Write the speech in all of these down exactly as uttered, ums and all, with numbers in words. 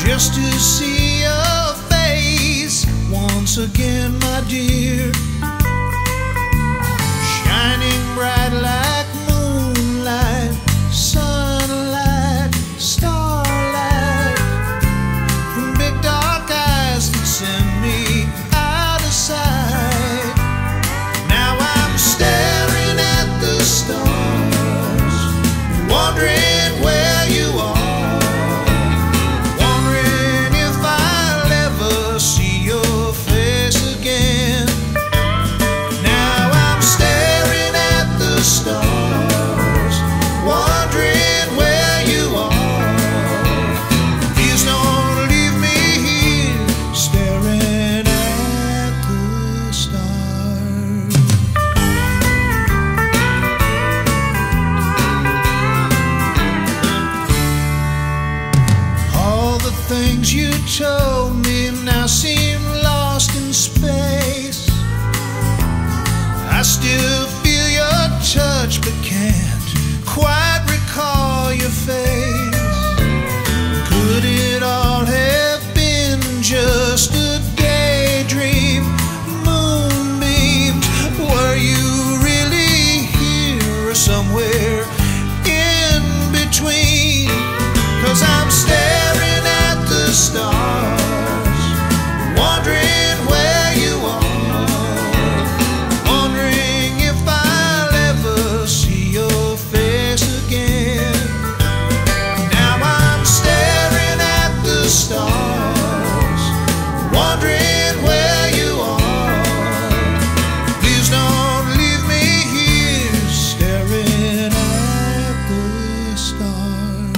just to see your face once again, my dear, shining bright like moonlight, sunlight, starlight, from big dark eyes that send me out of sight. Now I'm staring at the stars, wondering where you are, wondering if I'll ever see your face again. Now I'm staring at the stars, wondering where you are. Please don't leave me here, staring at the stars. All the things you told me now seem lost in space. I still feel your touch but can't quite recall your face. Could it all have been just a daydream, moonbeams? Were you really here or somewhere in between? 'Cause I'm staring at the stars, wondering where you are, wondering if I'll ever see your face again. Now I'm staring at the stars, wondering where you are. Please don't leave me here, staring at the stars.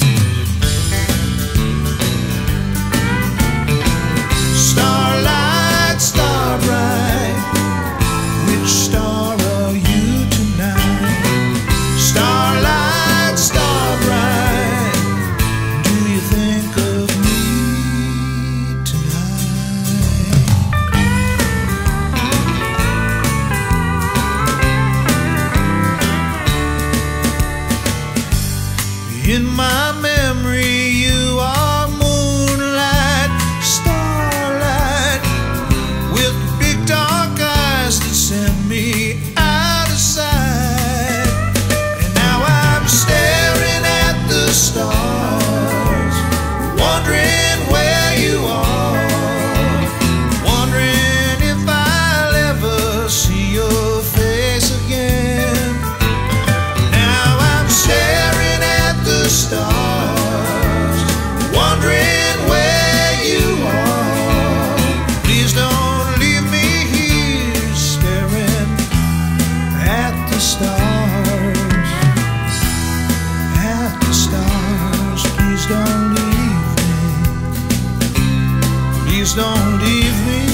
Starlight, star bright, which star are you tonight? Starlight, star bright, do you think of me tonight? In my memory you are moonlight, starlight, with big dark eyes that send me out of sight. And now I'm staring at the stars, wondering where you are, wondering if I'll ever see your face again. Now I'm staring at the stars, wondering where you are. Please don't leave me here, staring at the stars, at the stars. Please don't leave me, please don't leave me.